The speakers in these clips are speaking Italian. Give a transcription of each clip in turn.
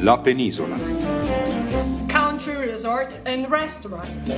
La Penisola. Country Resort and Restaurant.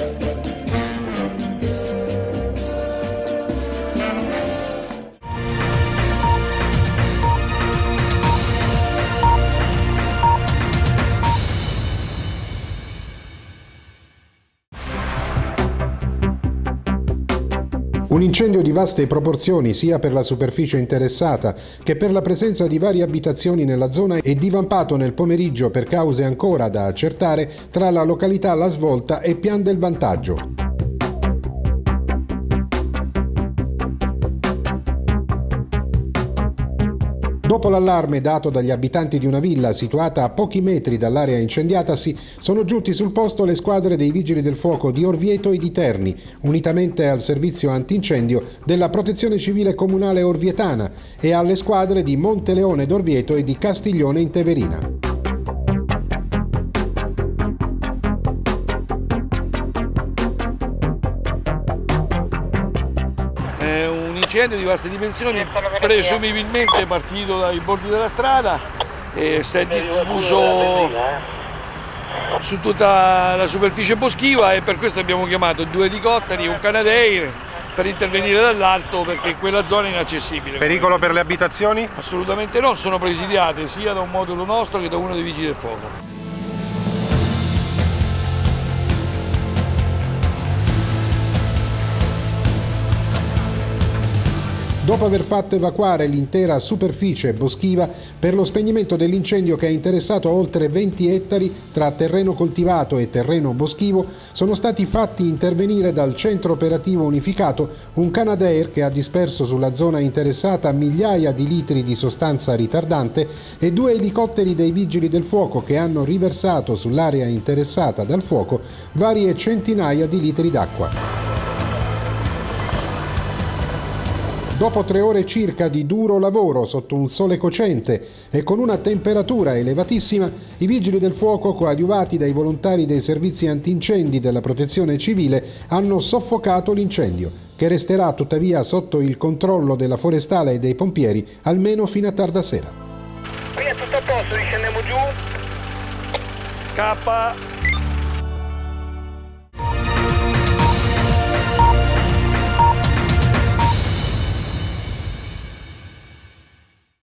Un incendio di vaste proporzioni sia per la superficie interessata che per la presenza di varie abitazioni nella zona è divampato nel pomeriggio per cause ancora da accertare tra la località La Svolta e Pian del Vantaggio. Dopo l'allarme dato dagli abitanti di una villa situata a pochi metri dall'area incendiatasi, sono giunti sul posto le squadre dei Vigili del Fuoco di Orvieto e di Terni, unitamente al servizio antincendio della Protezione Civile Comunale Orvietana e alle squadre di Monteleone d'Orvieto e di Castiglione in Teverina. Un incendio di vaste dimensioni, presumibilmente partito dai bordi della strada e si è diffuso su tutta la superficie boschiva, e per questo abbiamo chiamato 2 elicotteri e un Canadair per intervenire dall'alto, perché quella zona è inaccessibile. Pericolo per le abitazioni? Assolutamente no, sono presidiate sia da un modulo nostro che da uno dei Vigili del Fuoco. Dopo aver fatto evacuare l'intera superficie boschiva per lo spegnimento dell'incendio che ha interessato oltre 20 ettari tra terreno coltivato e terreno boschivo, sono stati fatti intervenire dal Centro Operativo Unificato un Canadair che ha disperso sulla zona interessata migliaia di litri di sostanza ritardante e 2 elicotteri dei Vigili del Fuoco che hanno riversato sull'area interessata dal fuoco varie centinaia di litri d'acqua. Dopo 3 ore circa di duro lavoro sotto un sole cocente e con una temperatura elevatissima, i Vigili del Fuoco, coadiuvati dai volontari dei servizi antincendi della Protezione Civile, hanno soffocato l'incendio, che resterà tuttavia sotto il controllo della Forestale e dei pompieri almeno fino a tarda sera. Qui è tutto a posto, riscendiamo giù. K.